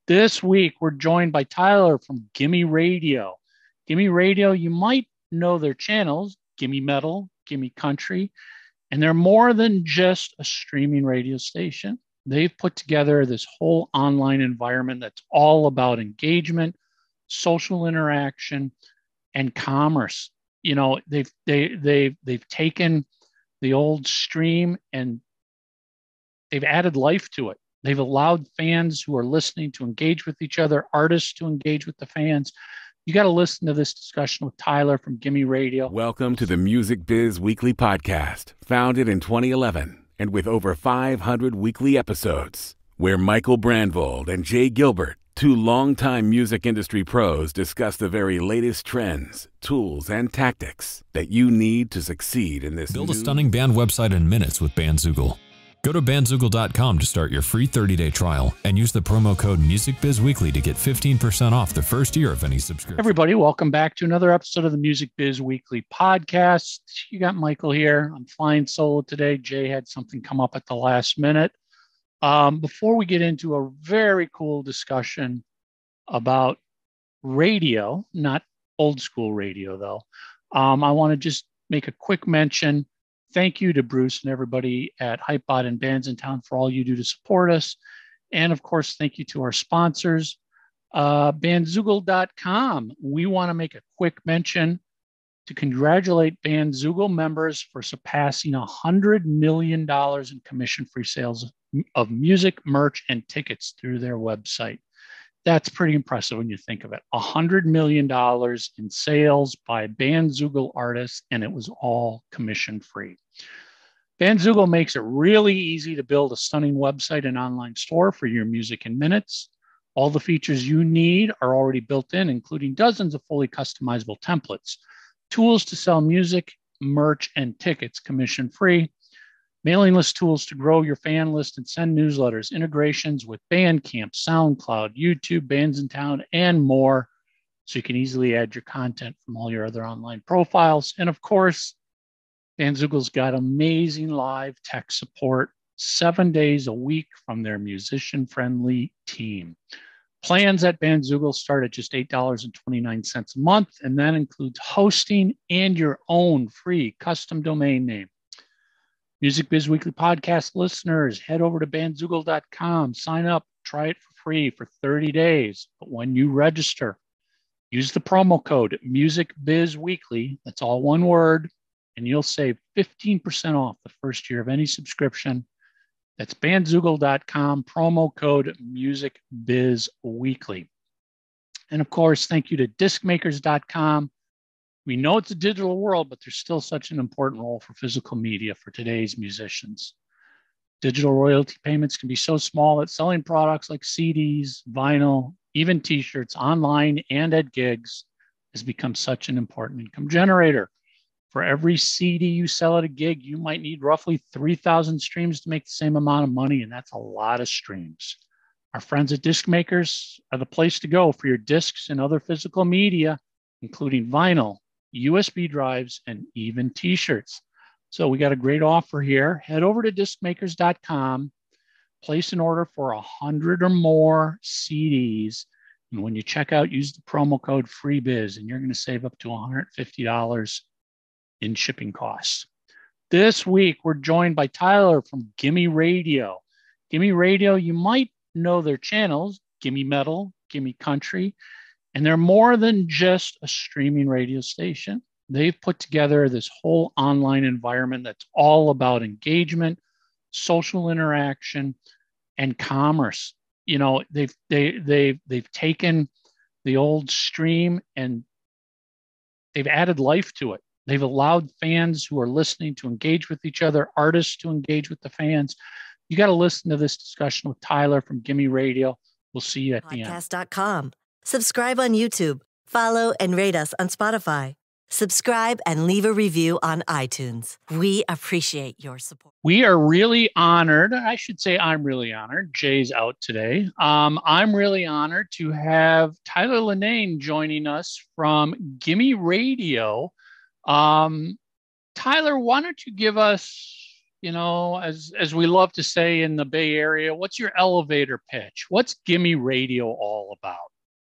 This week, we're joined by Tyler from Gimme Radio. Gimme Radio, you might know their channels, gimmemetal, Gimme Country, and they're more than just a streaming radio station. They've put together this whole online environment that's all about engagement, social interaction, and commerce. You know, they've taken the old stream and they've added life to it. They've allowed fans who are listening to engage with each other, artists to engage with the fans. You got to listen to this discussion with Tyler from Gimme Radio. Welcome to the Music Biz Weekly Podcast, founded in 2011 and with over 500 weekly episodes, where Michael Brandvold and Jay Gilbert, two longtime music industry pros, discuss the very latest trends, tools, and tactics that you need to succeed in this. Build a stunning band website in minutes with Bandzoogle. Go to bandzoogle.com to start your free 30-day trial and use the promo code MusicBizWeekly to get 15% off the first year of any subscription. Everybody, welcome back to another episode of the Music Biz Weekly Podcast. You got Michael here. I'm flying solo today. Jay had something come up at the last minute. Before we get into a very cool discussion about radio, not old school radio though, I want to just make a quick mention. Thank you to Bruce and everybody at Hypebot and Bands in Town for all you do to support us. And of course, thank you to our sponsors, Bandzoogle.com. We want to make a quick mention to congratulate Bandzoogle members for surpassing $100 million in commission-free sales of music, merch, and tickets through their website. That's pretty impressive when you think of it. $100 million in sales by Bandzoogle artists, and it was all commission-free. Bandzoogle makes it really easy to build a stunning website and online store for your music in minutes. All the features you need are already built in, including dozens of fully customizable templates, tools to sell music, merch, and tickets commission-free, mailing list tools to grow your fan list and send newsletters, integrations with Bandcamp, SoundCloud, YouTube, Bands in Town, and more, so you can easily add your content from all your other online profiles. And of course, Bandzoogle's got amazing live tech support 7 days a week from their musician-friendly team. Plans at Bandzoogle start at just $8.29 a month, and that includes hosting and your own free custom domain name. Music Biz Weekly Podcast listeners, head over to bandzoogle.com, sign up, try it for free for 30 days. But when you register, use the promo code MusicBizWeekly, that's all one word, and you'll save 15% off the first year of any subscription. That's bandzoogle.com, promo code MusicBizWeekly. And of course, thank you to discmakers.com. We know it's a digital world, but there's still such an important role for physical media for today's musicians. Digital royalty payments can be so small that selling products like CDs, vinyl, even t-shirts online and at gigs has become such an important income generator. For every CD you sell at a gig, you might need roughly 3,000 streams to make the same amount of money, and that's a lot of streams. Our friends at Disc Makers are the place to go for your discs and other physical media, including vinyl, USB drives, and even t-shirts. So we got a great offer here. Head over to discmakers.com, place an order for 100 or more CDs, and when you check out, use the promo code FREEBIZ, and you're going to save up to $150 in shipping costs. This week, we're joined by Tyler from Gimme Radio. Gimme Radio, you might know their channels, gimmemetal, Gimme Country, and they're more than just a streaming radio station. They've put together this whole online environment that's all about engagement, social interaction, and commerce. You know, they've taken the old stream and they've added life to it. They've allowed fans who are listening to engage with each other, artists to engage with the fans. You got to listen to this discussion with Tyler from Gimme Radio. We'll see you at the end. Podcast.com. Subscribe on YouTube. Follow and rate us on Spotify. Subscribe and leave a review on iTunes. We appreciate your support. We are really honored. I should say I'm really honored. Jay's out today. I'm really honored to have Tyler Lenane joining us from Gimme Radio. Tyler, why don't you give us as we love to say in the Bay Area, what's your elevator pitch? What's Gimme Radio all about?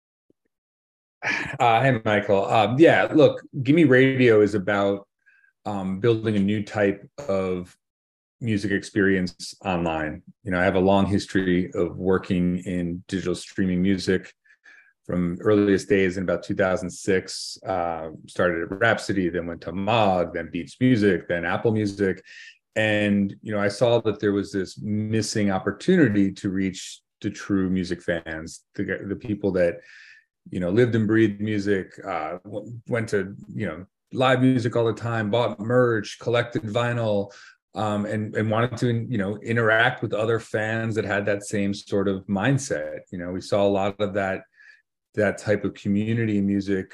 Hey, Michael. Yeah, look, Gimme Radio is about building a new type of music experience online. I have a long history of working in digital streaming music from earliest days in about 2006. Started at Rhapsody, then went to Mog, then Beats Music, then Apple Music. And, I saw that there was this missing opportunity to reach the true music fans, the people that, lived and breathed music, went to, live music all the time, bought merch, collected vinyl, and wanted to, interact with other fans that had that same sort of mindset. We saw a lot of that type of community in music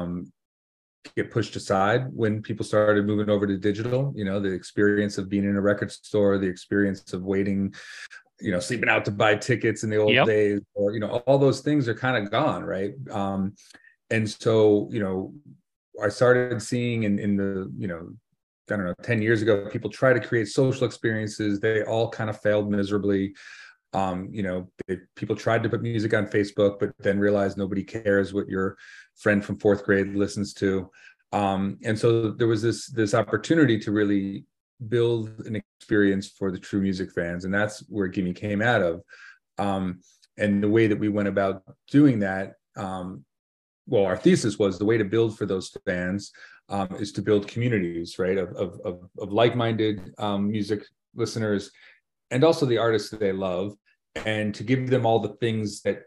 get pushed aside when people started moving over to digital. The experience of being in a record store, the experience of waiting, sleeping out to buy tickets in the old days, or, all those things are kind of gone, right? And so, I started seeing in the, I don't know, 10 years ago, people try to create social experiences. They all kind of failed miserably. People tried to put music on Facebook, but then realized nobody cares what your friend from fourth grade listens to. And so there was this opportunity to really build an experience for the true music fans. And that's where Gimme came out of. And the way that we went about doing that, our thesis was the way to build for those fans is to build communities, right, of like-minded music listeners, and also the artists that they love, and to give them all the things that,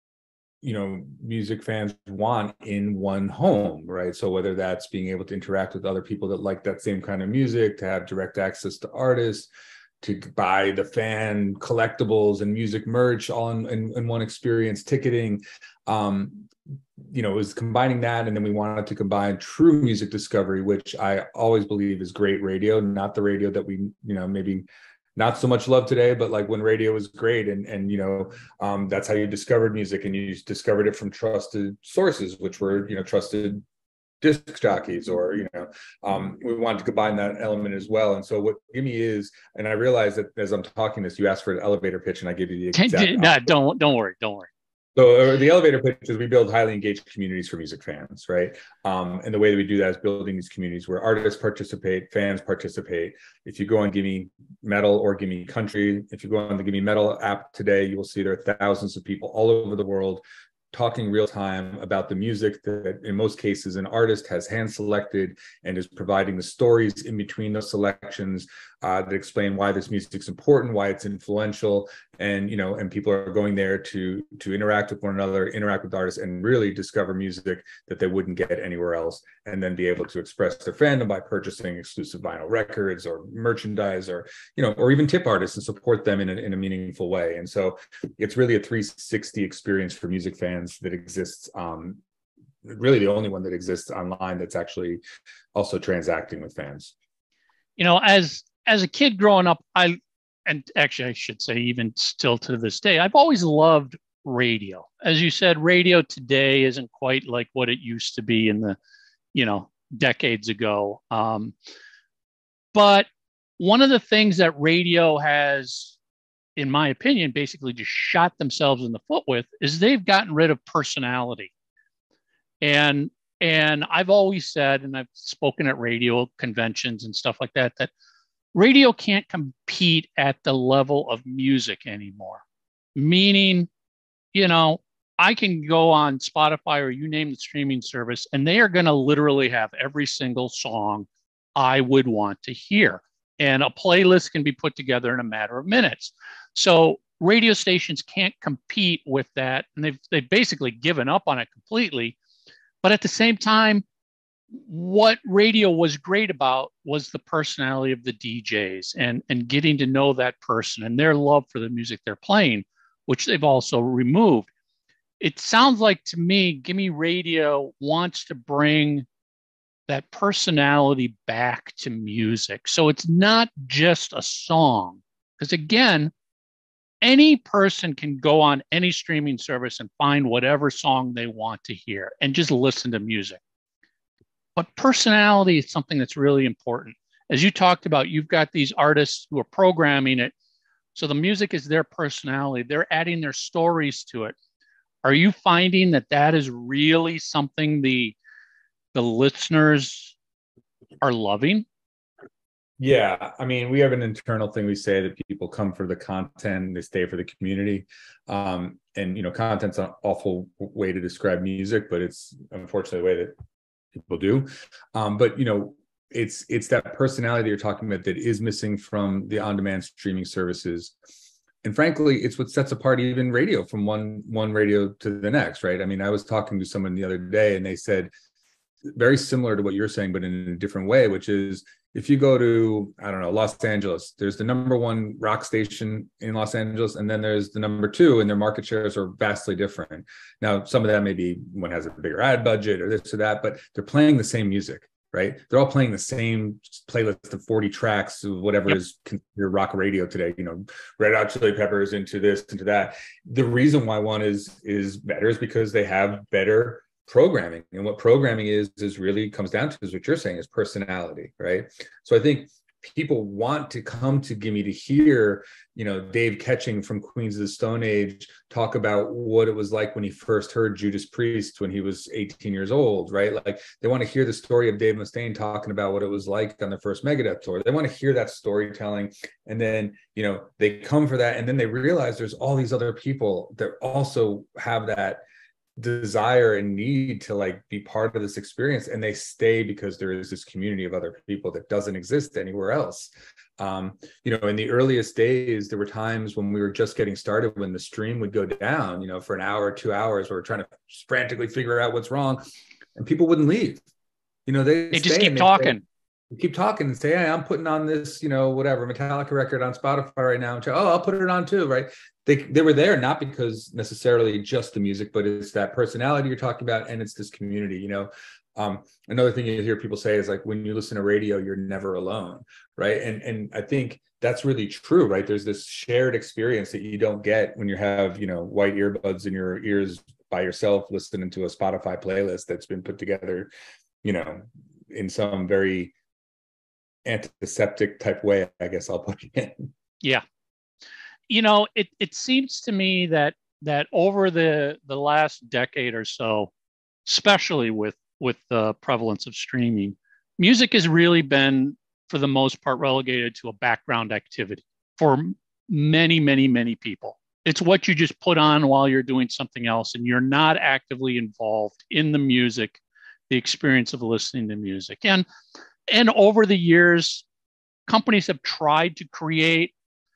music fans want in one home, right? So whether that's being able to interact with other people that like that same kind of music, to have direct access to artists, to buy the fan collectibles and music merch all in one experience, ticketing, it was combining that. And then we wanted to combine true music discovery, which I always believe is great radio, not the radio that we, maybe not so much love today, but like when radio was great, and that's how you discovered music, and you discovered it from trusted sources, which were, trusted disc jockeys, or, we wanted to combine that element as well. And so what Gimme is, and I realize that as I'm talking this, you asked for an elevator pitch, and I give you the exact don't worry. So the elevator pitch is we build highly engaged communities for music fans, right? And the way that we do that is building these communities where artists participate, fans participate. If you go on Gimme Metal or Gimme Country, if you go on the Gimme Metal app today, you will see there are thousands of people all over the world talking real time about the music that in most cases an artist has hand selected, and is providing the stories in between those selections that explain why this music's important, why it's influential, and and people are going there to interact with one another, interact with artists, and really discover music that they wouldn't get anywhere else, and then be able to express their fandom by purchasing exclusive vinyl records or merchandise, or or even tip artists and support them in a meaningful way. And so it's really a 360 experience for music fans that exists, really the only one that exists online that's actually also transacting with fans. As a kid growing up, and actually I should say even still to this day, I've always loved radio. As you said, radio today isn't quite like what it used to be in the, decades ago. But one of the things that radio has, in my opinion, basically just shot themselves in the foot with is they've gotten rid of personality. And I've always said, and I've spoken at radio conventions and stuff like that, that radio can't compete at the level of music anymore. Meaning, I can go on Spotify or you name the streaming service, and they are going to literally have every single song I would want to hear. And a playlist can be put together in a matter of minutes. So radio stations can't compete with that. And they've basically given up on it completely. But at the same time, what radio was great about was the personality of the DJs and getting to know that person and their love for the music they're playing, which they've also removed. It sounds like to me, Gimme Radio wants to bring that personality back to music. So it's not just a song, because again, any person can go on any streaming service and find whatever song they want to hear and just listen to music. But personality is something that's really important. as you talked about, you've got these artists who are programming it. So the music is their personality. They're adding their stories to it. Are you finding that that is really something the listeners are loving? Yeah, I mean, we have an internal thing we say that people come for the content, they stay for the community. And, you know, content's an awful way to describe music, but it's unfortunately the way that people do. But, you know, it's that personality that you're talking about that is missing from the on-demand streaming services. And frankly, it's what sets apart even radio from one radio to the next, right? I mean, I was talking to someone the other day and they said, very similar to what you're saying, but in a different way, which is, if you go to, I don't know, Los Angeles, there's the number one rock station in Los Angeles, and then there's the number two, and their market shares are vastly different. Now, some of that maybe one has a bigger ad budget or this or that, but they're playing the same music, right? They're all playing the same playlist of 40 tracks of whatever is considered rock radio today, you know, Red Hot Chili Peppers into this, into that. The reason why one is better is because they have better programming, and what programming is really comes down to is what you're saying is personality, right? So I think people want to come to Gimme to hear, you know, Dave Ketching from Queens of the Stone Age talk about what it was like when he first heard Judas Priest when he was 18 years old, right? Like they want to hear the story of Dave Mustaine talking about what it was like on the first Megadeth tour. They want to hear that storytelling, and then, you know, they come for that, and then they realize there's all these other people that also have that desire and need to like be part of this experience, and they stay because there is this community of other people that doesn't exist anywhere else. You know, in the earliest days, there were times when we were just getting started, when the stream would go down, you know, for an hour, 2 hours, we were trying to frantically figure out what's wrong, and people wouldn't leave. You know, they just keep talking. Keep talking and say, hey, I'm putting on this, you know, whatever Metallica record on Spotify right now. And I'll put it on too, right? They were there not because necessarily just the music, but it's that personality you're talking about, and it's this community, you know. Another thing you hear people say is like, when you listen to radio, you're never alone, right? And I think that's really true, right? There's this shared experience that you don't get when you have, you know, white earbuds in your ears by yourself listening to a Spotify playlist that's been put together, you know, in some very antiseptic type way, I guess I'll put it in. Yeah. You know, it seems to me that over the last decade or so, especially with the prevalence of streaming, music has really been, for the most part, relegated to a background activity for many, many, many people. It's what you just put on while you're doing something else, and you're not actively involved in the music, the experience of listening to music. And over the years, companies have tried to create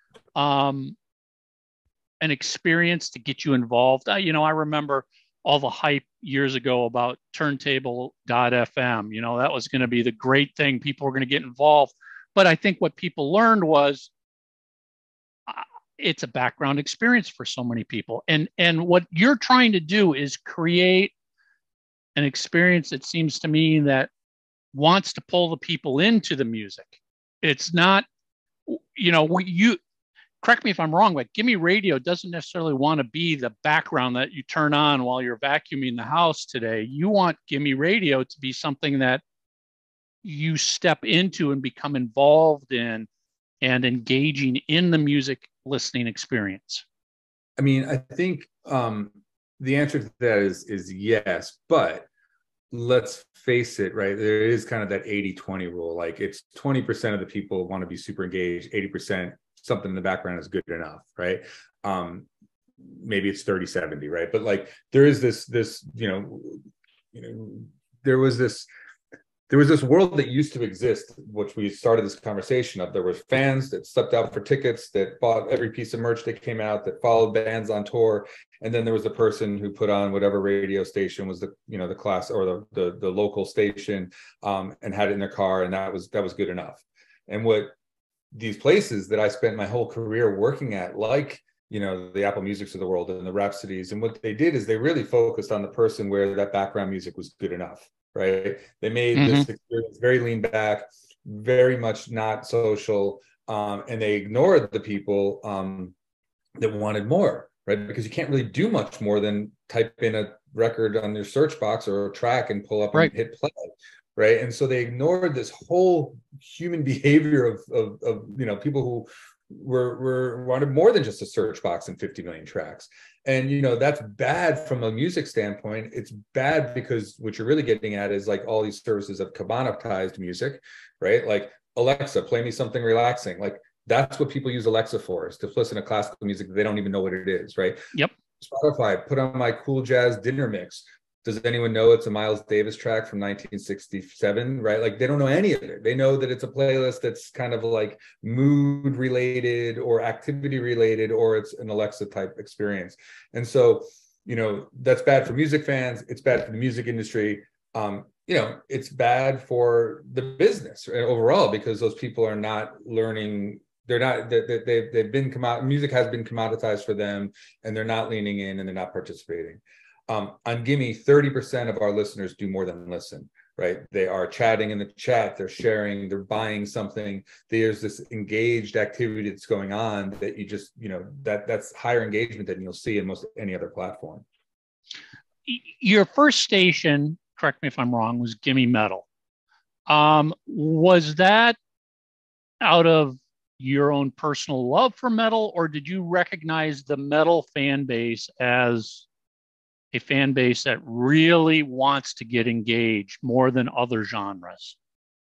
an experience to get you involved. You know, I remember all the hype years ago about turntable.fm. You know, that was going to be the great thing. People were going to get involved. But I think what people learned was it's a background experience for so many people. And what you're trying to do is create an experience that seems to me that wants to pull the people into the music. It's not, you know, you correct me if I'm wrong, but Gimme Radio doesn't necessarily want to be the background that you turn on while you're vacuuming the house today. You want Gimme Radio to be something that you step into and become involved in and engaging in the music listening experience. I mean, I think the answer to that is yes, but let's face it, right? There is kind of that 80-20 rule. Like it's 20% of the people want to be super engaged, 80% something in the background is good enough, right? Maybe it's 30-70, right? But like there is this, you know, there was this world that used to exist, which we started this conversation of. There were fans that stepped out for tickets, that bought every piece of merch that came out, that followed bands on tour. And then there was the person who put on whatever radio station was the, you know, the class or the local station, and had it in their car. And that was good enough. And what these places that I spent my whole career working at, like, you know, the Apple Musics of the world and the Rhapsodies, and what they did is they really focused on the person where that background music was good enough, right? They made this experience very lean back, very much not social, and they ignored the people that wanted more, right? Because you can't really do much more than type in a record on your search box or a track and pull up and hit play, right? And so they ignored this whole human behavior of people who were wanted more than just a search box and 50 million tracks. And that's bad from a music standpoint. It's bad because what you're really getting at is like all these services have commoditized music, right? Like Alexa, play me something relaxing. Like that's what people use Alexa for, is to listen to classical music that they don't even know what it is, right? Yep. Spotify, put on my cool jazz dinner mix. Does anyone know it's a Miles Davis track from 1967, right? Like they don't know any of it. They know that it's a playlist that's kind of like mood related or activity related, or it's an Alexa type experience. And so, that's bad for music fans. It's bad for the music industry. It's bad for the business overall, because those people are not learning. They've been music has been commoditized for them, and they're not leaning in and they're not participating. On Gimme, 30% of our listeners do more than listen, right? They are chatting in the chat, they're sharing, they're buying something. There's this engaged activity that's going on that you just, that's higher engagement than you'll see in most any other platform. Your first station, correct me if I'm wrong, was gimmemetal. Was that out of your own personal love for metal, or did you recognize the metal fan base as a fan base that really wants to get engaged more than other genres?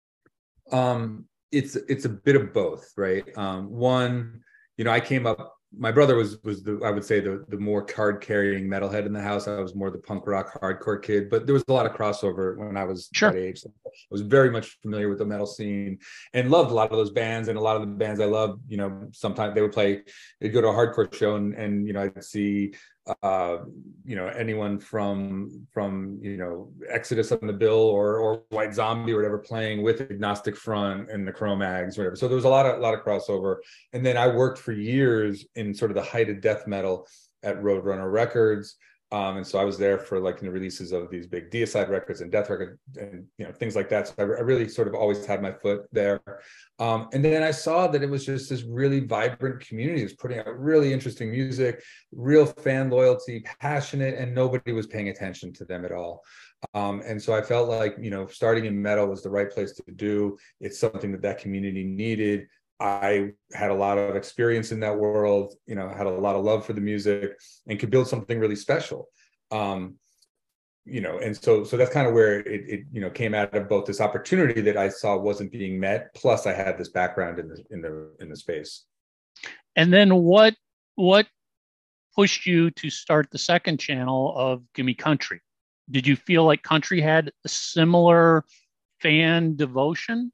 It's a bit of both, right? One, I came up, my brother was I would say the more card carrying metalhead in the house. I was more the punk rock hardcore kid, but there was a lot of crossover when I was that age. So I was very much familiar with the metal scene and loved a lot of those bands. And a lot of the bands I loved, sometimes they'd go to a hardcore show and I'd see anyone from Exodus on the bill or White Zombie or whatever playing with Agnostic Front and the Cro-Mags or whatever. So there was a lot of crossover. And then I worked for years in sort of the height of death metal at Roadrunner Records. And so I was there for the releases of these big Deicide records and Death Record and things like that. So I really sort of always had my foot there. And then I saw that it was just this really vibrant community that's putting out really interesting music, real fan loyalty, passionate, and nobody was paying attention to them at all. And so I felt like, starting in metal was the right place to do. It's something that community needed. I had a lot of experience in that world, had a lot of love for the music and could build something really special. And so that's kind of where it came out of both this opportunity that I saw wasn't being met. Plus I had this background in the space. And then what pushed you to start the second channel of Gimme Country? Did you feel like country had a similar fan devotion?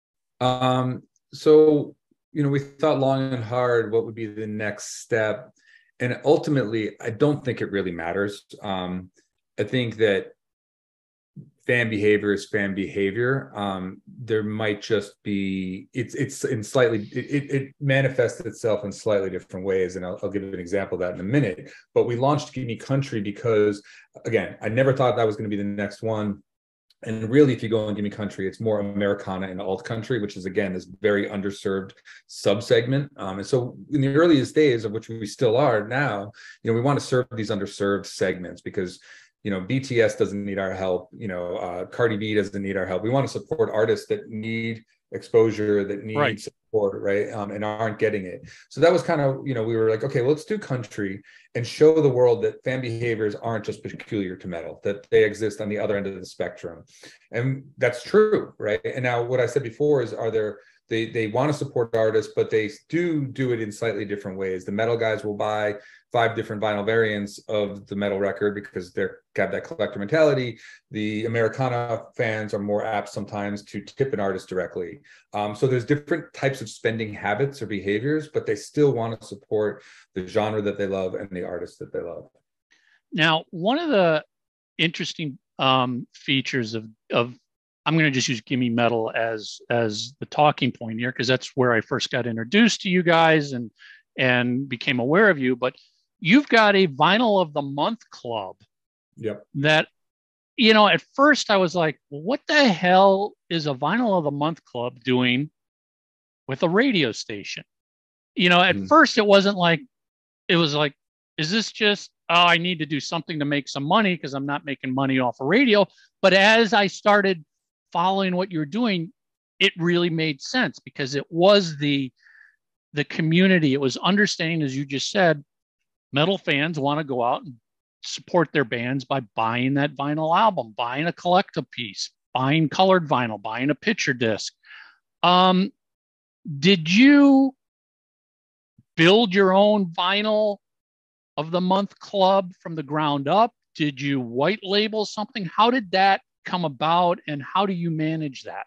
So, we thought long and hard what would be the next step. And ultimately, I don't think it really matters. I think that fan behavior is fan behavior. There might just be, it manifests itself in slightly different ways. And I'll give an example of that in a minute. But we launched Gimme Country because, again, I never thought that was going to be the next one. And really, if you go on Gimme Country, it's more Americana and alt country, which is, again, this very underserved subsegment. And so in the earliest days, of which we still are now, we want to serve these underserved segments because, BTS doesn't need our help. Cardi B doesn't need our help. We want to support artists that need exposure, that need support, right? And aren't getting it. So that was kind of, we were like, okay, well, let's do country and show the world that fan behaviors aren't just peculiar to metal, that they exist on the other end of the spectrum. And that's true, right? And now what I said before is, they want to support artists, but they do it in slightly different ways. The metal guys will buy 5 different vinyl variants of the metal record because they're got that collector mentality. The Americana fans are more apt sometimes to tip an artist directly. So there's different types of spending habits or behaviors, but they still want to support the genre that they love and the artists that they love. Now, one of the interesting features of I'm going to just use Gimme Metal as the talking point here, because that's where I first got introduced to you guys and became aware of you. But you've got a Vinyl of the Month club. Yep. That, at first I was like, well, what the hell is a Vinyl of the Month club doing with a radio station? At first it wasn't like, it was like, is this just, I need to do something to make some money because I'm not making money off of radio. But as I started following what you were doing, it really made sense because it was the community. It was understanding, as you just said, metal fans want to go out and support their bands by buying that vinyl album, buying a collectible piece, buying colored vinyl, buying a picture disc. Did you build your own vinyl of the month club from the ground up? Did you white label something? How did that come about, and how do you manage that?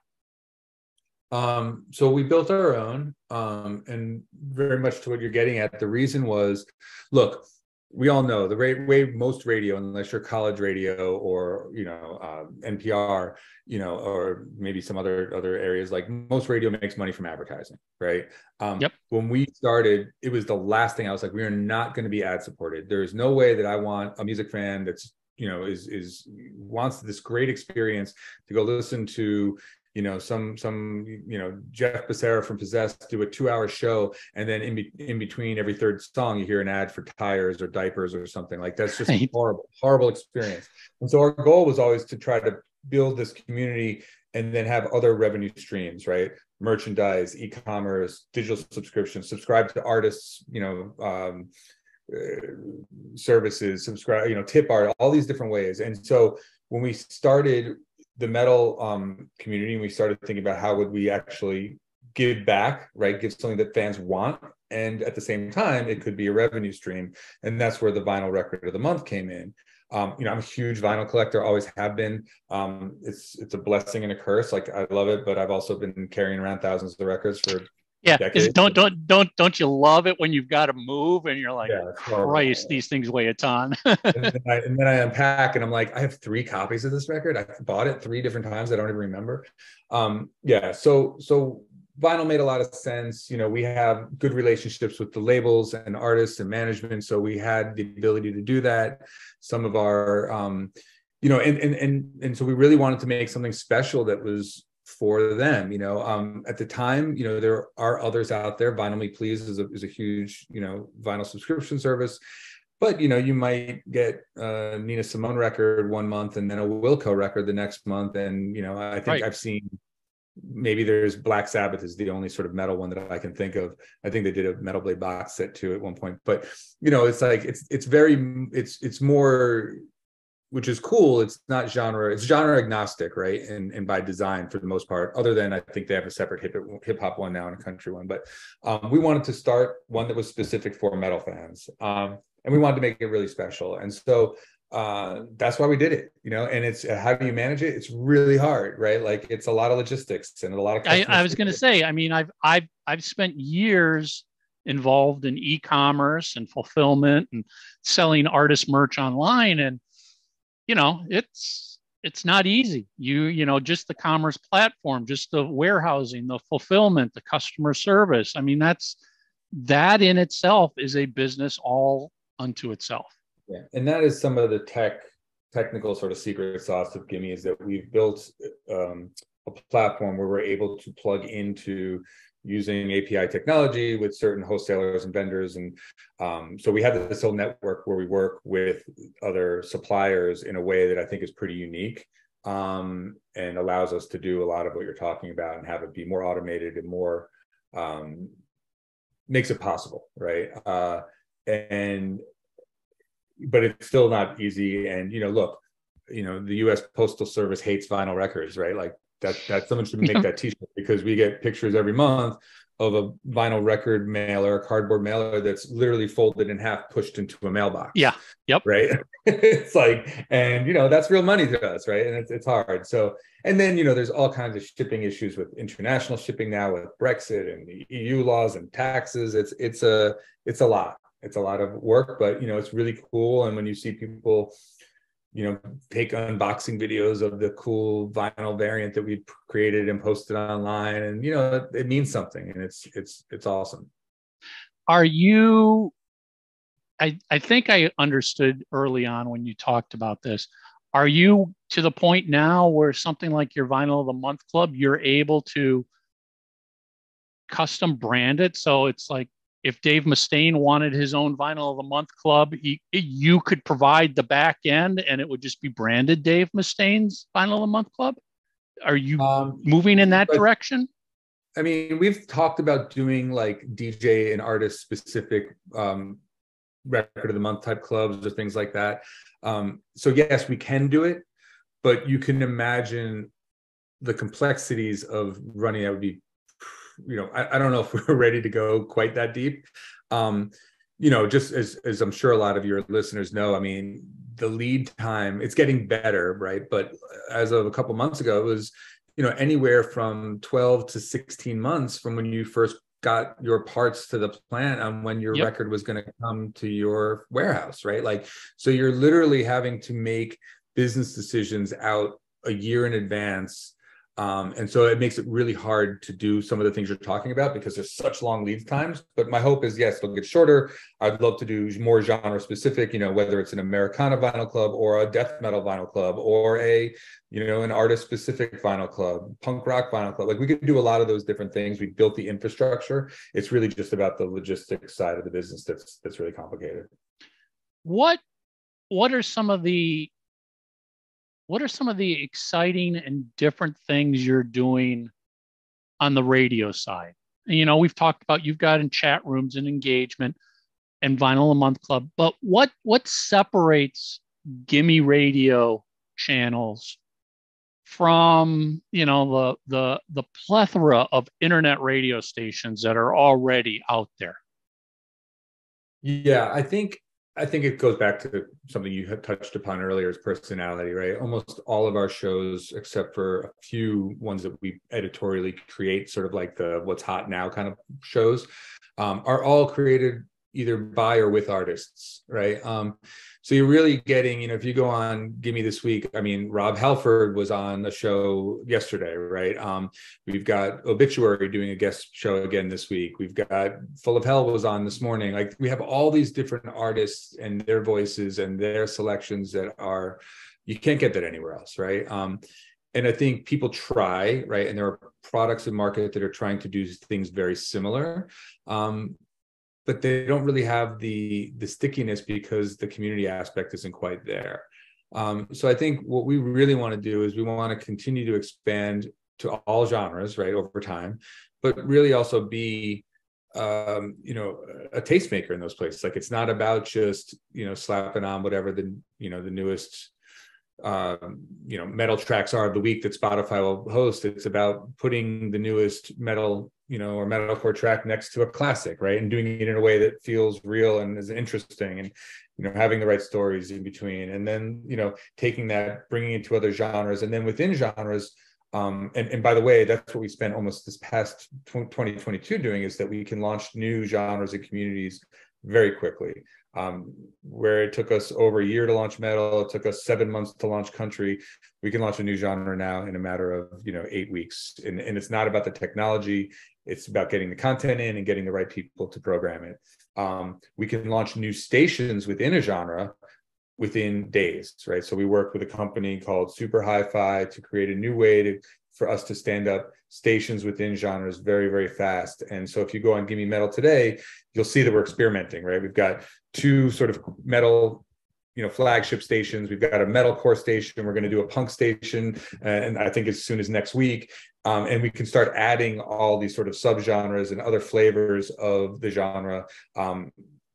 So we built our own, and very much to what you're getting at. The reason was, look, we all know the way most radio, unless you're college radio or NPR, or maybe some other areas, like most radio makes money from advertising, right? Yep. When we started, it was the last thing I was like, we are not going to be ad supported. There is no way that I want a music fan that's wants this great experience to go listen to some Jeff Becerra from Possessed do a 2-hour show, and then in between every third song you hear an ad for tires or diapers or something. Like, that's just a horrible experience. And so our goal was always to try to build this community and then have other revenue streams, right? Merchandise, e-commerce, digital subscriptions, subscribe to artists, services, subscribe, tip art, all these different ways. And so when we started the metal community, and we started thinking about how would we actually give back, right? Give something that fans want. And at the same time, it could be a revenue stream. And that's where the vinyl record of the month came in. I'm a huge vinyl collector, always have been. It's a blessing and a curse. Like, I love it, but I've also been carrying around thousands of records for decades. Don't you love it when you've got to move and you're like, Christ, these things weigh a ton. and then I unpack and I'm like, I have 3 copies of this record. I bought it 3 different times. I don't even remember. So vinyl made a lot of sense. We have good relationships with the labels and artists and management, so we had the ability to do that. Some of our, and so we really wanted to make something special that was for them. At the time, there are others out there. Vinyl Me Please is a huge, vinyl subscription service. But, you might get a Nina Simone record one month and then a Wilco record the next month. And, I think I've seen, maybe there's Black Sabbath is the only sort of metal one that I can think of. I think they did a Metal Blade box set too at one point. But, it's like, it's more, which is cool. It's not genre, it's genre agnostic, right? And by design for the most part, other than I think they have a separate hip hop one now and a country one. But we wanted to start one that was specific for metal fans. And we wanted to make it really special. And so that's why we did it, and it's, how do you manage it? It's really hard, right? Like, it's a lot of logistics and a lot of, I was going to say, I mean, I've spent years involved in e-commerce and fulfillment and selling artist merch online. And it's not easy. Just the commerce platform, just the warehousing, the fulfillment, the customer service. I mean, that in itself is a business all unto itself. Yeah, and that is some of the technical sort of secret sauce of Gimme, is that we've built a platform where we're able to plug into using API technology with certain wholesalers and vendors. And so we have this whole network where we work with other suppliers in a way that I think is pretty unique, and allows us to do a lot of what you're talking about and have it be more automated and more, makes it possible, right? But it's still not easy. And, look, the US Postal Service hates vinyl records, right? Like, that someone should make that t-shirt, because we get pictures every month of a vinyl record mailer, a cardboard mailer that's literally folded in half, pushed into a mailbox. Yeah. Yep. Right. It's like, and that's real money to us, right? And it's hard. So, and then there's all kinds of shipping issues with international shipping now, with Brexit and the EU laws and taxes. It's a lot. It's a lot of work, but it's really cool. And when you see people take unboxing videos of the cool vinyl variant that we created and posted online, and it means something, and it's awesome. Are you, I think I understood early on when you talked about this, are you to the point now where something like your Vinyl of the Month Club, you're able to custom brand it? So it's like, if Dave Mustaine wanted his own Vinyl of the Month Club, you could provide the back end and it would just be branded Dave Mustaine's Vinyl of the Month Club? Are you moving in that direction? I mean, we've talked about doing like DJ and artist specific record of the month type clubs or things like that. So yes, we can do it, but you can imagine the complexities of running that would be, I don't know if we're ready to go quite that deep. Just as I'm sure a lot of your listeners know, I mean, the lead time, it's getting better, right? But as of a couple months ago, it was, anywhere from 12 to 16 months from when you first got your parts to the plant on when your record was going to come to your warehouse, right? Like, so you're literally having to make business decisions out a year in advance. And so it makes it really hard to do some of the things you're talking about because there's such long lead times. But my hope is, yes, it'll get shorter. I'd love to do more genre specific, whether it's an Americana vinyl club or a death metal vinyl club or an artist specific vinyl club, punk rock vinyl club. Like we could do a lot of those different things. We built the infrastructure. It's really just about the logistics side of the business that's really complicated. What are some of the exciting and different things you're doing on the radio side? We've talked about you've got in chat rooms and engagement and Vinyl a Month Club, but what separates Gimme Radio channels from, the plethora of internet radio stations that are already out there? Yeah, I think it goes back to something you had touched upon earlier, is personality, right? Almost all of our shows, except for a few ones that we editorially create, sort of like the what's hot now kind of shows, are all created either by or with artists, right? So you're really getting, if you go on Gimme this week, I mean, Rob Halford was on a show yesterday, right? We've got Obituary doing a guest show again this week. We've got Full of Hell was on this morning. Like we have all these different artists and their voices and their selections that you can't get that anywhere else, right? And I think people try, right? And there are products in market that are trying to do things very similar. But they don't really have the stickiness because the community aspect isn't quite there. So I think what we really want to do is we want to continue to expand to all genres, right, over time, but really also be, a tastemaker in those places. Like it's not about just, slapping on whatever the newest, metal tracks are of the week that Spotify will host. It's about putting the newest metal, or metalcore track next to a classic, right? And doing it in a way that feels real and is interesting and, having the right stories in between. And then, taking that, bringing it to other genres. And then within genres, and by the way, that's what we spent almost this past 2022 doing, is that we can launch new genres and communities very quickly. Where it took us over a year to launch metal, it took us 7 months to launch country. We can launch a new genre now in a matter of 8 weeks. And it's not about the technology, it's about getting the content in and getting the right people to program it. We can launch new stations within a genre within days, right? So we work with a company called Super Hi-Fi to create a new way for us to stand up stations within genres very, very fast. And so if you go on Gimme Metal today, you'll see that we're experimenting, right? We've got 2 sort of metal, flagship stations. We've got a metalcore station. We're going to do a punk station. And I think as soon as next week, and we can start adding all these sort of subgenres and other flavors of the genre, and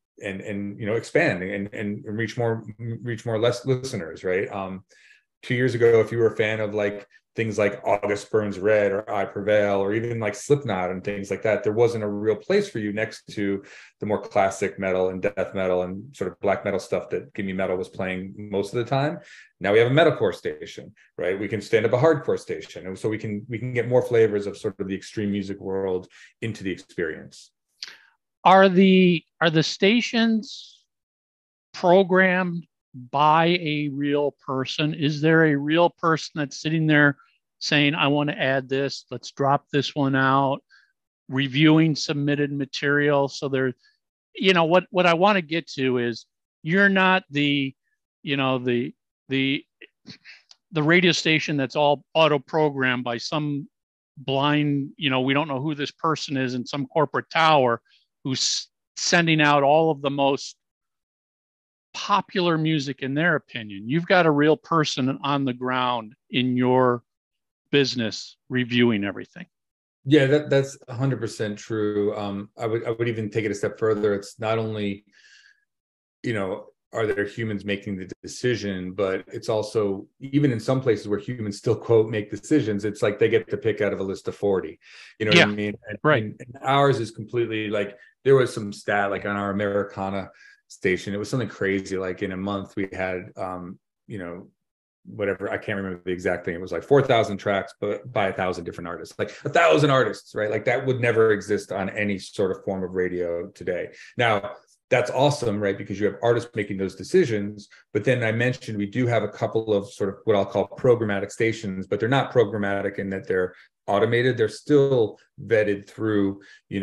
expand and reach more less listeners, right? 2 years ago, if you were a fan of like things like August Burns Red or I Prevail or even like Slipknot and things like that, there wasn't a real place for you next to the more classic metal and death metal and sort of black metal stuff that Gimme Metal was playing most of the time. Now we have a metalcore station, right? We can stand up a hardcore station, and so we can get more flavors of sort of the extreme music world into the experience. Are the stations programmed by a real person? Is there a real person that's sitting there saying, I want to add this, let's drop this one out, reviewing submitted material? So there, what I want to get to is you're not the radio station that's all auto programmed by some blind, we don't know who this person is in some corporate tower who's sending out all of the most popular music in their opinion. You've got a real person on the ground in your business reviewing everything. Yeah, that's 100% true. I would even take it a step further. It's not only, are there humans making the decision, but it's also, even in some places where humans still quote make decisions, it's like they get to pick out of a list of 40. You know what I mean? And ours is completely like, there was some stat like on our Americana station, it was something crazy. Like in a month we had, whatever, I can't remember the exact thing. It was like 4,000 tracks, but by 1,000 different artists, like 1,000 artists, right? Like that would never exist on any sort of form of radio today. Now, that's awesome, right? Because you have artists making those decisions. But then I mentioned we do have a couple of sort of what I'll call programmatic stations, but they're not programmatic in that they're automated. They're still vetted through,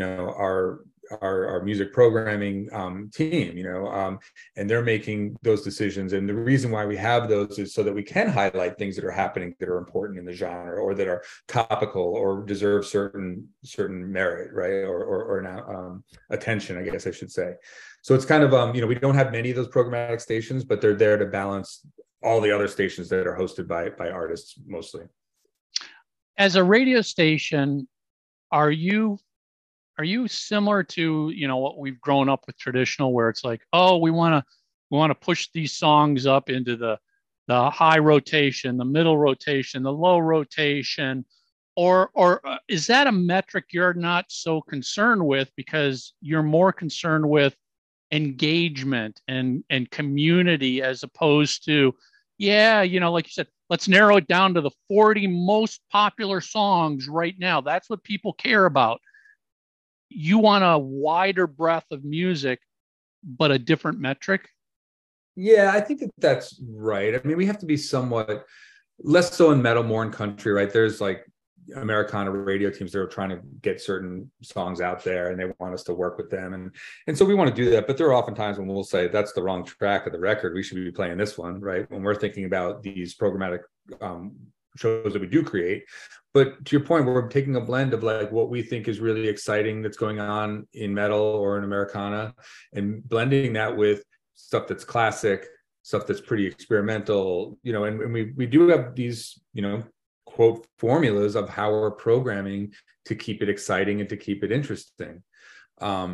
our music programming team, and they're making those decisions. And the reason why we have those is so that we can highlight things that are happening that are important in the genre or that are topical or deserve certain merit, right? Or now attention, I guess I should say. So it's kind of, we don't have many of those programmatic stations, but they're there to balance all the other stations that are hosted by artists mostly. As a radio station, are you similar to, what we've grown up with traditional, where it's like, oh, we want to push these songs up into the high rotation, the middle rotation, the low rotation, or is that a metric you're not so concerned with because you're more concerned with engagement and community as opposed to, like you said, let's narrow it down to the 40 most popular songs right now. That's what people care about. You want a wider breadth of music, but a different metric? Yeah, I think that's right. I mean, we have to be somewhat less so in metal, more in country, right? There's like Americana radio teams that are trying to get certain songs out there and they want us to work with them. And so we want to do that. But there are often times when we'll say, that's the wrong track of the record. We should be playing this one, right? When we're thinking about these programmatic shows that we do create. But to your point, we're taking a blend of like what we think is really exciting that's going on in metal or in Americana and blending that with stuff that's classic, stuff that's pretty experimental, and we do have these, quote formulas of how we're programming to keep it exciting and to keep it interesting. I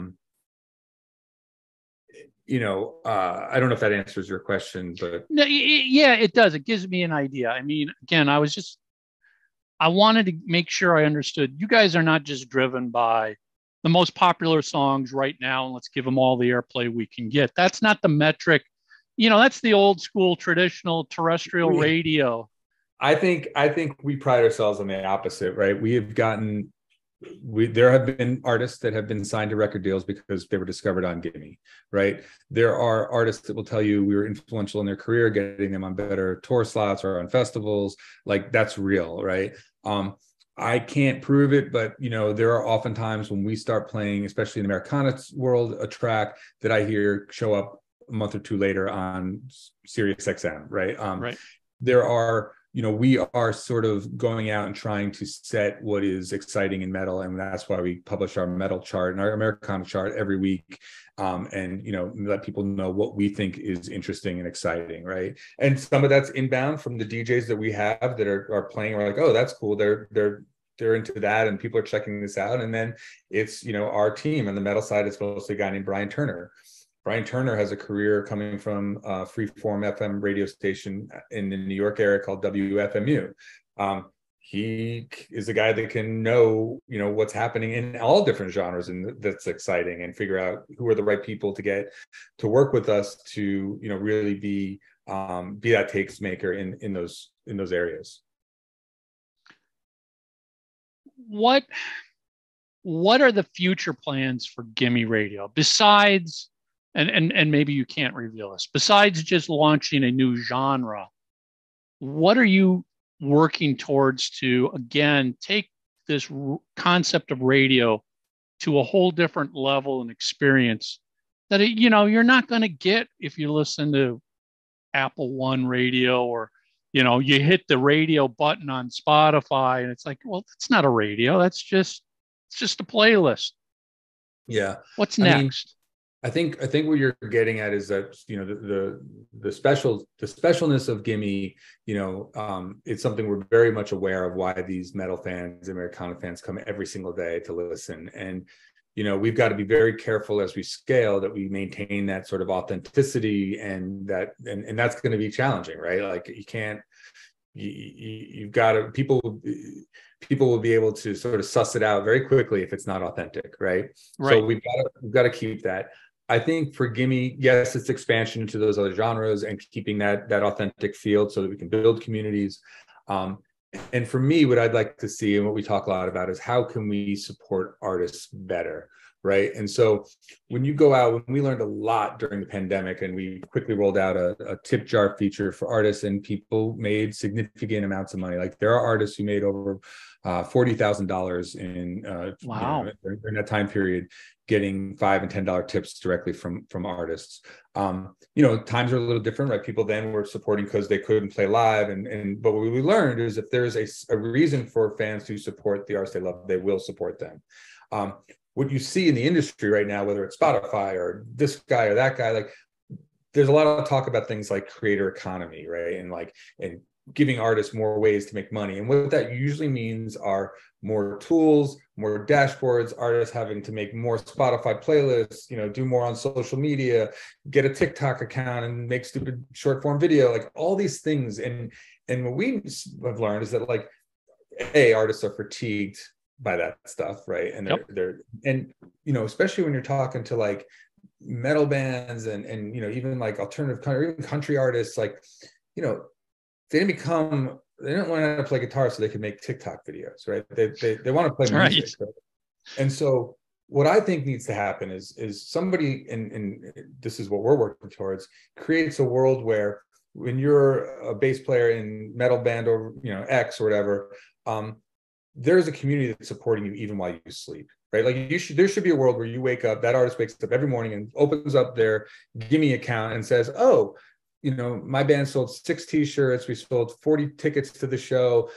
don't know if that answers your question, but no, yeah, it does. It gives me an idea. I mean, again, I wanted to make sure I understood you guys are not just driven by the most popular songs right now and let's give them all the airplay we can get. That's not the metric. That's the old school traditional terrestrial radio. I think we pride ourselves on the opposite, right? There have been artists that have been signed to record deals because they were discovered on Gimme, right? There are artists that will tell you we were influential in their career, getting them on better tour slots or on festivals. Like that's real, right? I can't prove it, but there are often times when we start playing, especially in the Americana world, a track that I hear show up a month or two later on Sirius XM, right? Right. There are, we are sort of going out and trying to set what is exciting in metal, and that's why we publish our metal chart and our Americana chart every week, and let people know what we think is interesting and exciting, right? And some of that's inbound from the DJs that we have that are playing. We're like, oh, that's cool. They're into that, and people are checking this out. And then it's our team on the metal side. It's mostly a guy named Brian Turner. Brian Turner has a career coming from a freeform FM radio station in the New York area called WFMU. He is a guy that can know, what's happening in all different genres, and that's exciting, and figure out who are the right people to get to work with us to, really be that tastemaker in those areas. What are the future plans for Gimme Radio besides? And maybe you can't reveal this. Besides just launching a new genre, what are you working towards to, again, take this concept of radio to a whole different level and experience that, you're not going to get if you listen to Apple One radio or, you hit the radio button on Spotify and it's like, well, that's not a radio. It's just a playlist. Yeah. What's next? I think what you're getting at is that, you know, the specialness of Gimme, you know, it's something we're very much aware of, why these metal fans, Americana fans, come every single day to listen. And, you know, we've got to be very careful as we scale that we maintain that sort of authenticity, and that's going to be challenging, right? Like, you can't, you've got to, people will be able to sort of suss it out very quickly if it's not authentic, right? So we've got to keep that. I think for Gimme, yes, it's expansion into those other genres and keeping that authentic feel so that we can build communities. And for me, what I'd like to see, and what we talk a lot about, is how can we support artists better, right? And so when you go out, when we learned a lot during the pandemic, and we quickly rolled out a tip jar feature for artists, and people made significant amounts of money. Like, there are artists who made over $40,000 in wow, you know, during that time period, getting $5 and $10 tips directly from artists. You know, times are a little different, right? People then were supporting because they couldn't play live, but what we learned is, if there's a reason for fans to support the artists they love, they will support them. What you see in the industry right now, whether it's Spotify or this guy or that guy, like, there's a lot of talk about things like creator economy, right? And giving artists more ways to make money. And what that usually means are more tools, more dashboards, artists having to make more Spotify playlists, you know, do more on social media, get a TikTok account and make stupid short form video, like all these things. And what we have learned is that, like, artists are fatigued by that stuff, right? And they're and, you know, especially when you're talking to like metal bands and you know, even like alternative country, even country artists, like, you know, they didn't learn how to play guitar so they could make TikTok videos, right? They want to play music. Right? And so what I think needs to happen is somebody, and this is what we're working towards, creates a world where, when you're a bass player in metal band or, you know, X or whatever, there's a community that's supporting you even while you sleep, right? Like, there should be a world where you wake up, that artist wakes up every morning and opens up their Gimme account and says, oh, you know, my band sold 6 t-shirts, we sold 40 tickets to the show,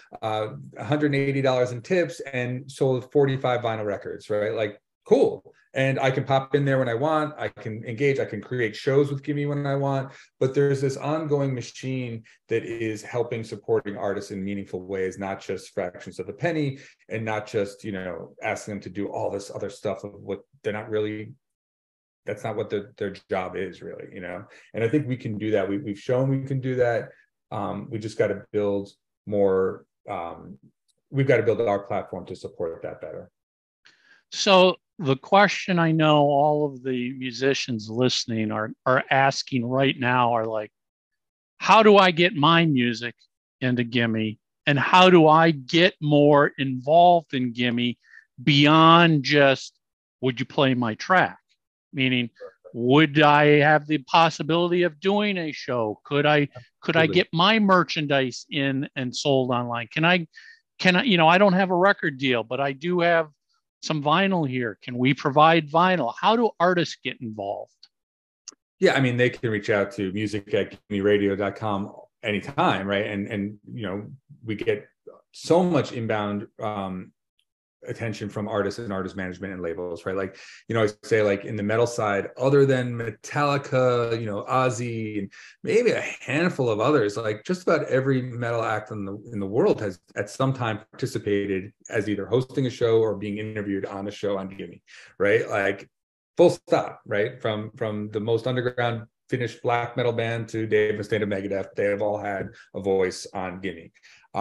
$180 in tips, and sold 45 vinyl records, right? Like, cool. And I can pop in there when I want, I can engage, I can create shows with Gimme when I want, but there's this ongoing machine that is helping supporting artists in meaningful ways, not just fractions of a penny, and not just, you know, asking them to do all this other stuff of what they're not really, that's not what their job is really, you know? And I think we can do that. We've shown we can do that. We just got to build more, we've got to build our platform to support that better. So the question I know all of the musicians listening are asking right now are like, how do I get my music into Gimme? And how do I get more involved in Gimme beyond just, would you play my track? Meaning, would I have the possibility of doing a show? Could I get my merchandise in and sold online? Can I, you know, I don't have a record deal, but I do have some vinyl here. Can we provide vinyl? How do artists get involved? Yeah, I mean, they can reach out to music@gimmeradio.com anytime, right? And you know, we get so much inbound attention from artists and artist management and labels, right? Like, you know, I say, like, in the metal side, other than Metallica, you know, Ozzy, and maybe a handful of others, like, just about every metal act in the world has at some time participated as either hosting a show or being interviewed on a show on Gimme, right? Like, full stop, right? From the most underground Finnish black metal band to Dave Mustaine of Megadeth, they have all had a voice on Gimme.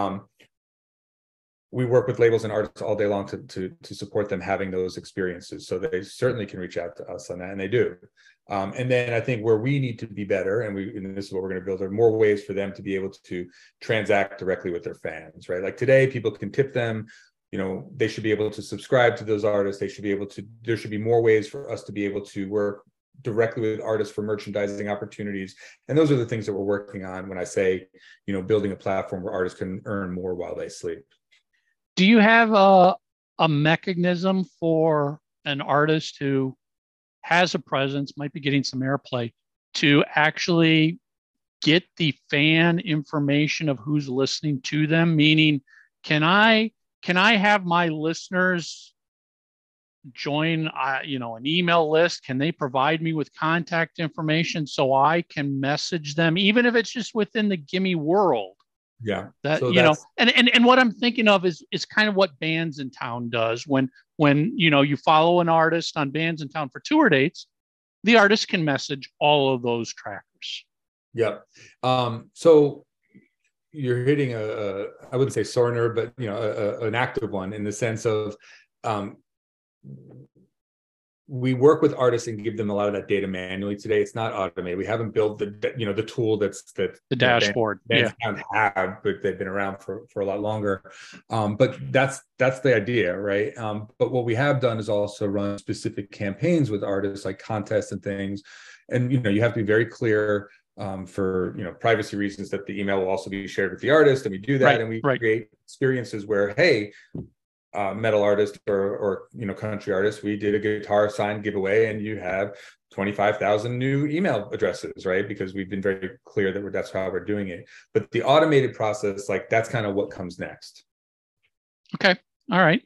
We work with labels and artists all day long to support them having those experiences. So they certainly can reach out to us on that, and they do. And then I think where we need to be better, and this is what we're going to build, are more ways for them to be able to transact directly with their fans, right? Like, today, people can tip them. You know, they should be able to subscribe to those artists. They should be able to, there should be more ways for us to be able to work directly with artists for merchandising opportunities. And those are the things that we're working on when I say, you know, building a platform where artists can earn more while they sleep. Do you have a mechanism for an artist who has a presence, might be getting some airplay, to actually get the fan information of who's listening to them? Meaning, can I have my listeners join, an email list? Can they provide me with contact information so I can message them, even if it's just within the Gimme world? Yeah. That, So and what I'm thinking of is kind of what Bands in Town does when, you follow an artist on Bands in Town for tour dates, the artist can message all of those trackers. Yep. So you're hitting I wouldn't say sore nerve, but an active one, in the sense of we work with artists and give them a lot of that data manually today. It's not automated. We haven't built the tool that the dashboard. Bands have, but they've been around for a lot longer. But that's the idea, right? But what we have done is also run specific campaigns with artists, like contests and things. And you have to be very clear for privacy reasons that the email will also be shared with the artist, and we do that, right, and we right. create experiences where, hey, metal artist or country artist, we did a guitar sign giveaway, and you have 25,000 new email addresses, right? Because we've been very clear that that's how we're doing it. But the automated process, like, that's kind of what comes next. Okay, all right.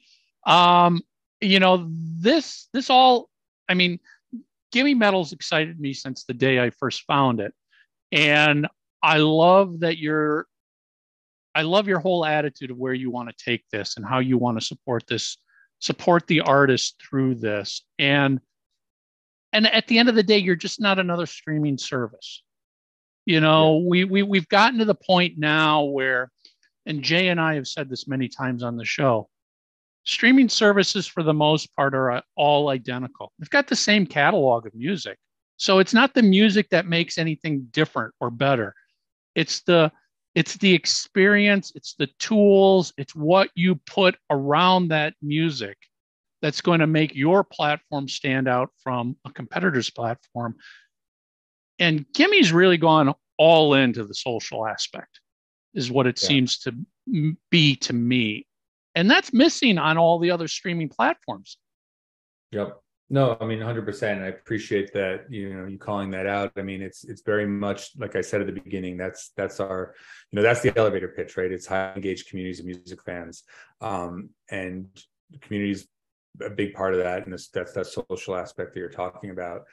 This all, I mean, gimmemetal's excited me since the day I first found it, and I love your whole attitude of where you want to take this and how you want to support the artist through this. And at the end of the day, you're just not another streaming service. We've gotten to the point now where, and Jay and I have said this many times on the show, streaming services for the most part are all identical. They've got the same catalog of music. So it's not the music that makes anything different or better. It's the experience, it's the tools, it's what you put around that music that's going to make your platform stand out from a competitor's platform. And Gimme's really gone all into the social aspect, is what it seems to be to me. And that's missing on all the other streaming platforms. Yep. No, I mean, 100%. I appreciate that, you calling that out. I mean, it's very much, like I said at the beginning, that's our, that's the elevator pitch, right? It's high engaged communities of music fans. And the community's a big part of that. And that's that social aspect that you're talking about.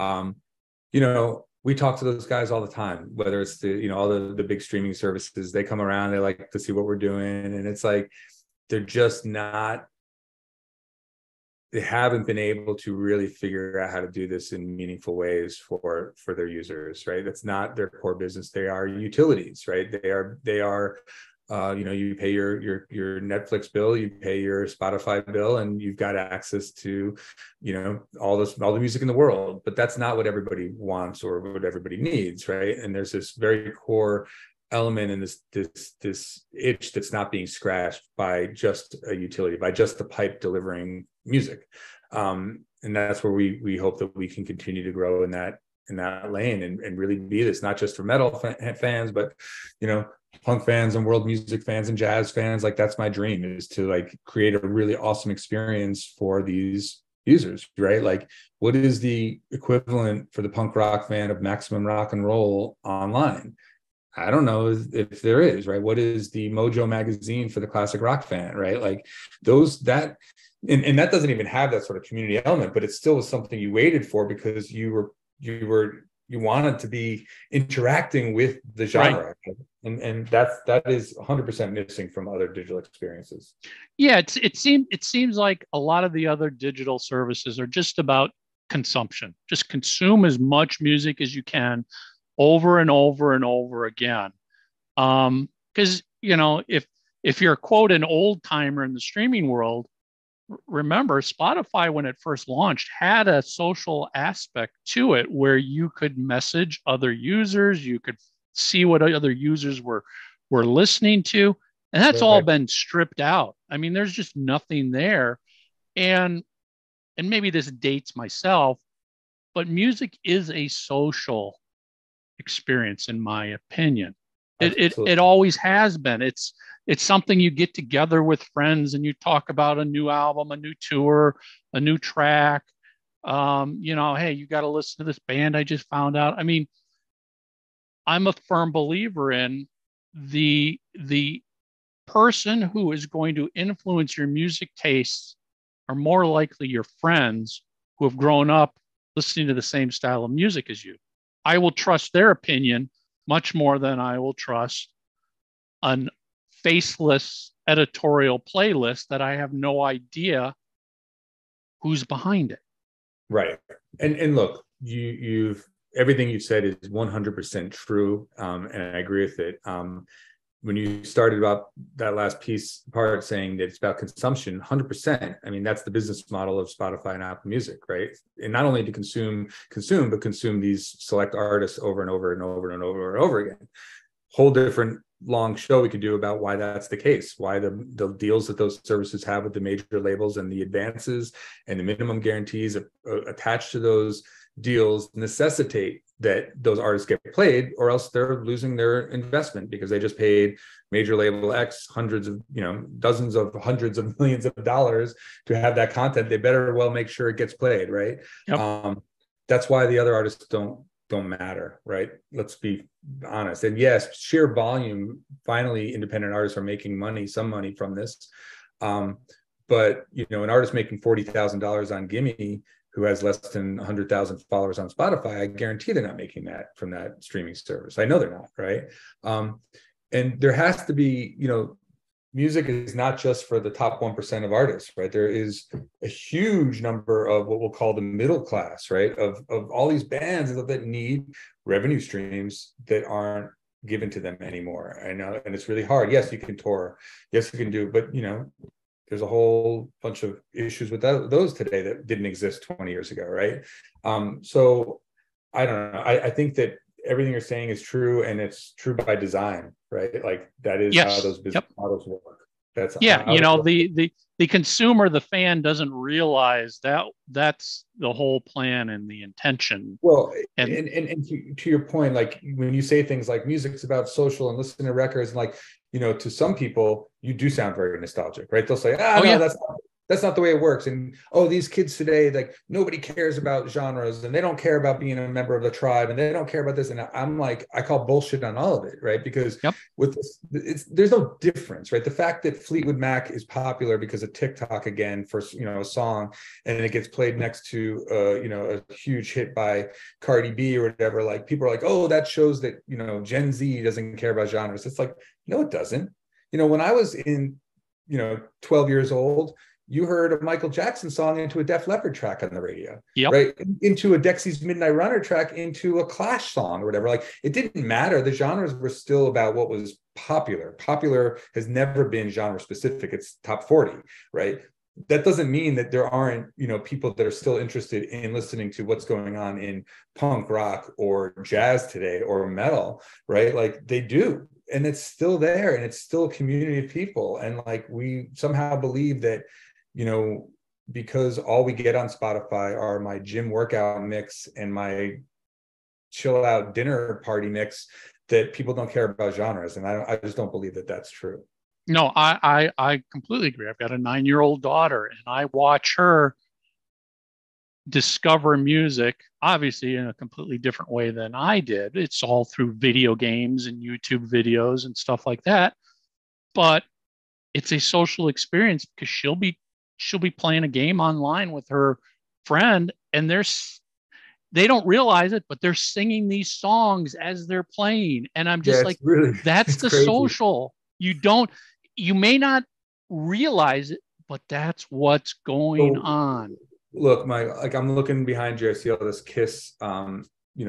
We talk to those guys all the time, whether it's all the big streaming services. They come around, they like to see what we're doing. And it's like, they're just not, they haven't been able to really figure out how to do this in meaningful ways for their users, right? That's not their core business. They are utilities, right? They are you pay your Netflix bill, you pay your Spotify bill, and you've got access to, all the music in the world. But that's not what everybody wants or what everybody needs, right? And there's this very core element in this itch that's not being scratched by just a utility, by just the pipe delivering music. And that's where we hope that we can continue to grow in that lane and really be this, not just for metal fans, but punk fans and world music fans and jazz fans. Like, that's my dream, is to like create a really awesome experience for these users, right? Like, what is the equivalent for the punk rock fan of Maximum Rock and Roll online? I don't know if there is, right? What is the Mojo magazine for the classic rock fan, right? Like and that doesn't even have that sort of community element, but it still was something you waited for because you wanted to be interacting with the genre. Right. And that is 100% missing from other digital experiences. Yeah, it seems like a lot of the other digital services are just about consumption. Just consume as much music as you can, over and over and over again. Because, if you're, quote, an old timer in the streaming world, remember Spotify, when it first launched, had a social aspect to it where you could message other users, you could see what other users were listening to. And that's all been stripped out. I mean, there's just nothing there. And maybe this dates myself, but music is a social experience, in my opinion. It always has been. It's something you get together with friends and you talk about a new album, a new tour, a new track. Hey, you got to listen to this band I just found out. I mean, I'm a firm believer in the person who is going to influence your music tastes are more likely your friends who have grown up listening to the same style of music as you. I will trust their opinion much more than I will trust an faceless editorial playlist that I have no idea who's behind it. Right. And look, you've everything you've said is 100% true. And I agree with it. When you started about that last part saying that it's about consumption, 100%. I mean, that's the business model of Spotify and Apple Music, right? And not only to consume, but consume these select artists over and over and over and over and over again. Whole different long show we could do about why that's the case, why the deals that those services have with the major labels and the advances and the minimum guarantees attached to those deals necessitate that those artists get played, or else they're losing their investment because they just paid major label X dozens of hundreds of millions of dollars to have that content. They better well make sure it gets played, right? Yep. That's why the other artists don't matter, right? Let's be honest. And yes, sheer volume, finally independent artists are making some money from this. But an artist making $40,000 on Gimme who has less than 100,000 followers on Spotify, I guarantee they're not making that from that streaming service. I know they're not, right? And there has to be, music is not just for the top 1% of artists, right? There is a huge number of what we'll call the middle class, right? Of all these bands that need revenue streams that aren't given to them anymore. I know, and it's really hard. Yes, you can tour. Yes, you can do, but there's a whole bunch of issues with those today that didn't exist 20 years ago, right? So I don't know. I think that everything you're saying is true, and it's true by design, right? Like that is how those business models work. That's the consumer, the fan doesn't realize that that's the whole plan and the intention. Well, and to your point, like when you say things like music's about social and listening to records, and like, to some people, you do sound very nostalgic, right? They'll say, that's not the way it works. And, these kids today, like nobody cares about genres and they don't care about being a member of the tribe and they don't care about this. And I'm like, I call bullshit on all of it, right? Because with this, there's no difference, right? The fact that Fleetwood Mac is popular because of TikTok again for, a song, and it gets played next to, a huge hit by Cardi B or whatever, like people are like, oh, that shows that, Gen Z doesn't care about genres. It's like, no, it doesn't. When I was in, 12 years old, you heard a Michael Jackson song into a Def Leppard track on the radio, right? Into a Dexy's Midnight Runner track, into a Clash song or whatever. Like it didn't matter. The genres were still about what was popular. Popular has never been genre specific. It's top 40, right? That doesn't mean that there aren't, people that are still interested in listening to what's going on in punk rock or jazz today or metal, right? Like they do. And it's still there, and it's still a community of people. And like we somehow believe that, because all we get on Spotify are my gym workout mix and my chill out dinner party mix, that people don't care about genres. And I just don't believe that that's true. No, I completely agree. I've got a 9-year-old daughter, and I watch her discover music, obviously in a completely different way than I did. It's all through video games and YouTube videos and stuff like that. But it's a social experience because she'll be playing a game online with her friend, and they don't realize it, but they're singing these songs as they're playing. And I'm just that's the crazy. Social. You may not realize it, but that's what's going on. Look, I'm looking behind you. I see all this Kiss, platinum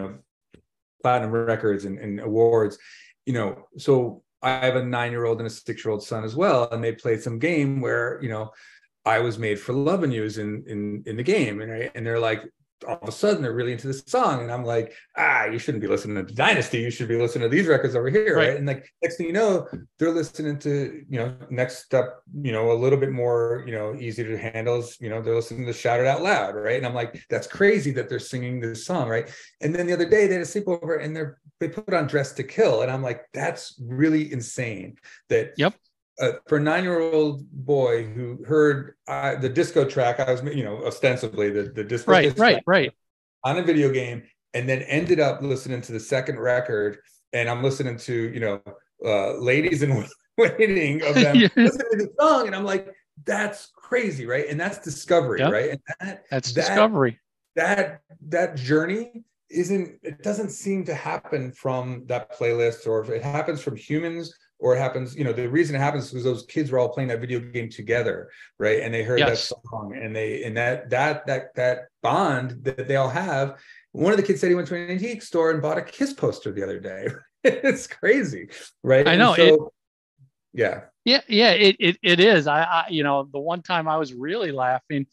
records and awards, so I have a 9-year-old and a 6-year-old son as well. And they played some game where, I Was Made for Loving You is in the game. And they're like, all of a sudden they're really into this song. And I'm like, you shouldn't be listening to Dynasty. You should be listening to these records over here. Right. And like, next thing you know, they're listening to, next step, a little bit more, easy to handle is, they're listening to Shout It Out Loud. Right. And I'm like, that's crazy that they're singing this song. Right. And then the other day they had a sleepover and they put on Dress to Kill. And I'm like, that's really insane that for a 9-year-old boy who heard the disco track, I was, ostensibly the disco right on a video game, and then ended up listening to the second record, and I'm listening to, Ladies in Waiting of them listening to the song, and I'm like, that's crazy, right? And that's discovery, Yep. right? And That's discovery. That journey it doesn't seem to happen from that playlist, or if it happens from humans, or it happens, the reason it happens is because those kids were all playing that video game together, right? And they heard that song, and that bond that they all have. One of the kids said he went to an antique store and bought a Kiss poster the other day. It's crazy, right? I know. Yeah. It is. I the one time I was really laughing,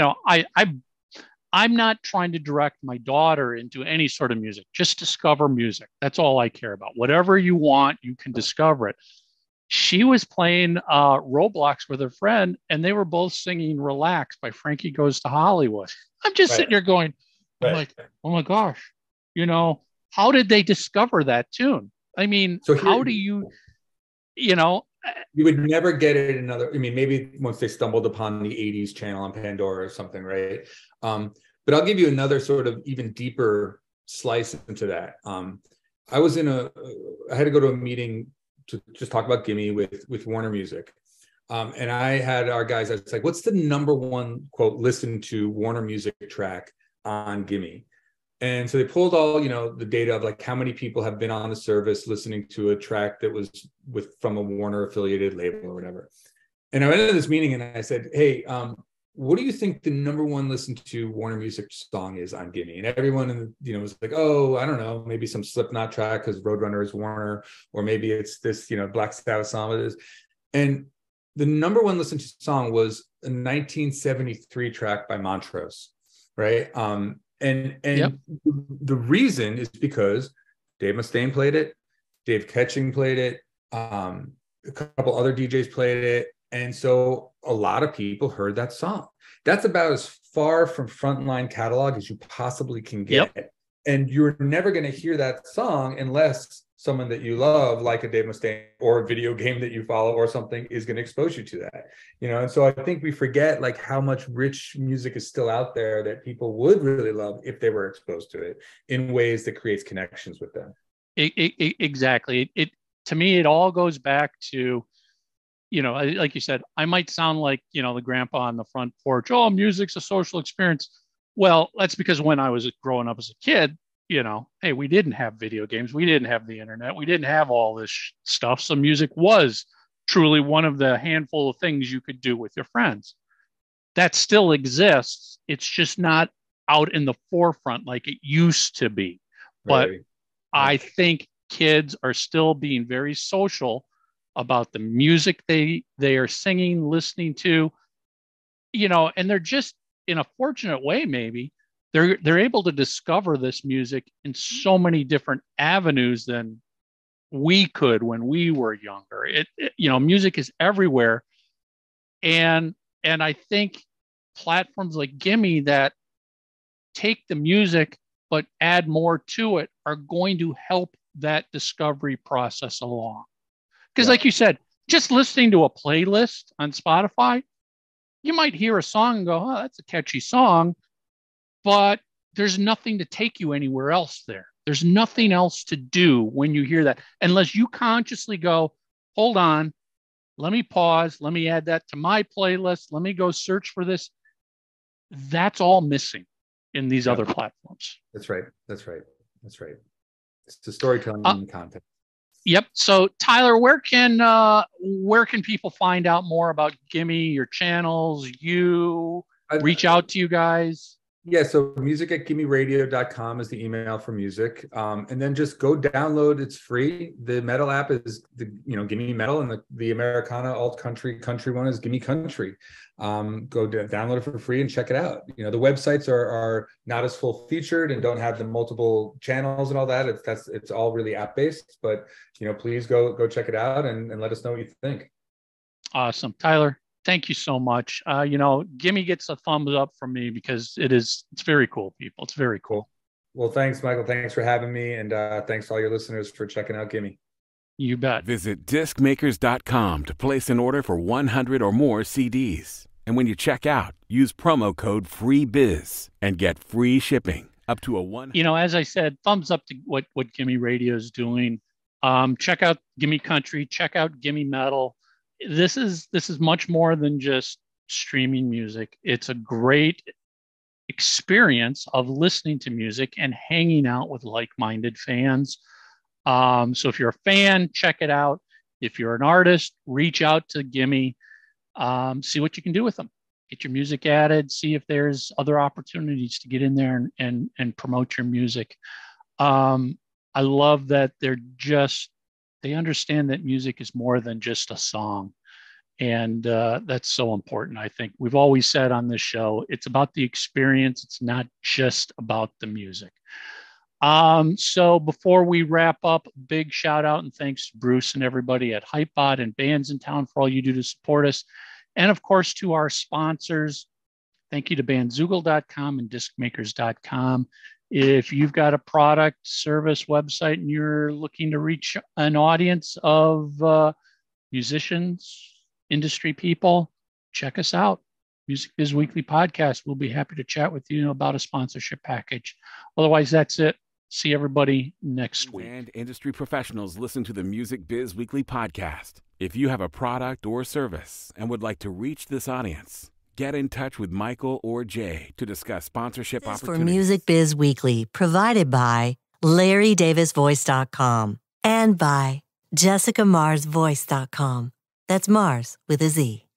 I'm not trying to direct my daughter into any sort of music. Just discover music. That's all I care about. Whatever you want, you can discover it. She was playing Roblox with her friend, and they were both singing "Relax" by Frankie Goes to Hollywood. I'm just sitting there going, I'm like, oh my gosh, how did they discover that tune? I mean, so how do you would never get it in another, maybe once they stumbled upon the 80s channel on Pandora or something, right? But I'll give you another sort of even deeper slice into that. I had to go to a meeting to just talk about Gimme with Warner Music. And I had our guys, I was like, what's the number one, quote, listen to Warner Music track on Gimme? And so they pulled all, the data of like how many people have been on the service listening to a track that was from a Warner affiliated label or whatever. And I went into this meeting and I said, hey, what do you think the number one listened to Warner Music song is on Gimme? And everyone, was like, oh, I don't know, maybe some Slipknot track because Roadrunner is Warner, or maybe it's this, Black Sabbath song it is. And the number one listened to song was a 1973 track by Montrose, right? And yep. The reason is because Dave Mustaine played it, Dave Ketching played it, a couple other DJs played it, and so a lot of people heard that song. That's about as far from frontline catalog as you possibly can get. Yep. And you're never going to hear that song unless someone that you love, like a Dave Mustaine or a video game that you follow or something, is going to expose you to that. And so I think we forget like how much rich music is still out there that people would really love if they were exposed to it in ways that creates connections with them. Exactly. To me, it all goes back to, like you said, I might sound like, the grandpa on the front porch, oh, music's a social experience. Well, that's because when I was growing up as a kid, hey, we didn't have video games. We didn't have the internet. We didn't have all this stuff. So music was truly one of the handful of things you could do with your friends. That still exists. It's just not out in the forefront like it used to be. But right. I think kids are still being very social about the music they are singing, listening to, and they're just, in a fortunate way, maybe, they're able to discover this music in so many different avenues than we could when we were younger. Music is everywhere. And I think platforms like Gimme that take the music but add more to it are going to help that discovery process along. Because like you said, just listening to a playlist on Spotify, you might hear a song and go, oh, that's a catchy song, but there's nothing to take you anywhere else there. There's nothing else to do when you hear that, unless you consciously go, hold on, let me pause, let me add that to my playlist, let me go search for this. That's all missing in these other platforms. That's right. It's the storytelling and content. Yep. So Tyler, where can people find out more about Gimme, your channels, reach out to you guys? Yeah, so music at gimmeradio.com is the email for music. And then just go download, it's free. The metal app is the Gimme Metal, and the Americana alt country one is Gimme Country. Go download it for free and check it out. The websites are not as full featured and don't have the multiple channels and all that. It's all really app based, but please go check it out and let us know what you think. Awesome. Tyler, thank you so much. Gimme gets a thumbs up from me because it's very cool, people. It's very cool. Well, thanks, Michael. Thanks for having me. And thanks to all your listeners for checking out Gimme. You bet. Visit discmakers.com to place an order for 100 or more CDs. And when you check out, use promo code FREEBIZ and get free shipping up to a one. As I said, thumbs up to what Gimme Radio is doing. Check out Gimme Country. Check out Gimme Metal. this is much more than just streaming music. It's a great experience of listening to music and hanging out with like-minded fans. So if you're a fan, check it out. If you're an artist, reach out to Gimme, see what you can do with them. Get your music added, see if there's other opportunities to get in there and promote your music. I love that they understand that music is more than just a song. And that's so important. I think we've always said on this show, it's about the experience. It's not just about the music. So before we wrap up, big shout out and thanks to Bruce and everybody at Hypebot and Bands in Town for all you do to support us. And of course, to our sponsors, thank you to bandzoogle.com and discmakers.com. If you've got a product, service, website, and you're looking to reach an audience of musicians, industry people, check us out. Music Biz Weekly Podcast. We'll be happy to chat with you about a sponsorship package. Otherwise, that's it. See everybody next week. And industry professionals listen to the Music Biz Weekly Podcast. If you have a product or service and would like to reach this audience, get in touch with Michael or Jay to discuss sponsorship opportunities. For Music Biz Weekly, provided by LarryDavisVoice.com and by JessicaMarsVoice.com. That's Mars with a Z.